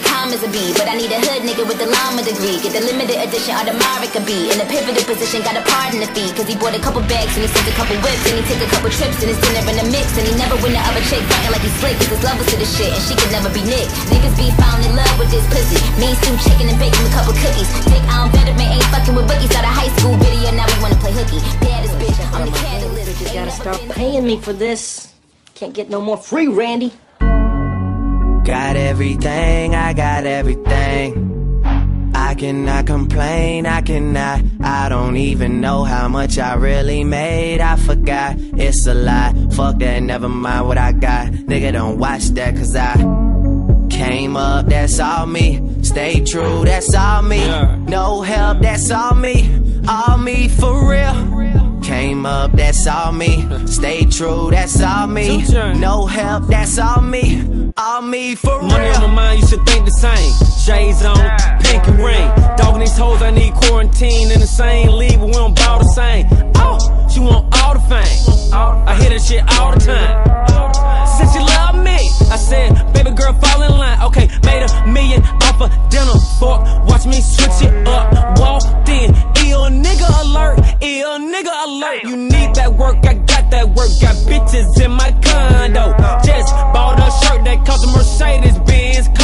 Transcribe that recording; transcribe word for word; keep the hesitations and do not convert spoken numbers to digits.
calm as a bee, but I need a hood nigga with the llama degree. Get the limited edition Audemars could be in a pivotal position, got a pardon the fee. Cause he bought a couple bags and he sent a couple whips, and he took a couple trips and his dinner in the mix. And he never win the other chick, frontin' like he's slick, cause his love was to the shit and she could never be nicked. Niggas be found in love with this pussy. Me and Stu chicken and bake him a couple cookies. Dick on veteran ain't fucking with boogies. Out of high school video, now we wanna play hooky. Baddest bitch, I'm the catalyst. You gotta start paying me for this. Can't get no more free, Randy. Got everything, I got everything. I cannot complain, I cannot. I don't even know how much I really made. I forgot, it's a lie. Fuck that, never mind what I got. Nigga, don't watch that, cause I came up, that's all me. Stay true, that's all me. No help, that's all me. All me for real. Came up, that's all me. Stay true, that's all me. No help, that's all me. All me for real. Money on my mind, you should think the same. Shades on, pink and ring. Dogging these hoes, I need quarantine. In the same league, but we don't bow the same. Oh, she want all the fame. I hear that shit all the time. Since she love me, I said, baby girl, fall in line. Okay, made a million off a dinner fork. Watch me switch it up. Walked in, ill nigga alert. Ill nigga alert. You need that work, I got that work. Got bitches in my condo. Just bought a shirt that cost a Mercedes Benz.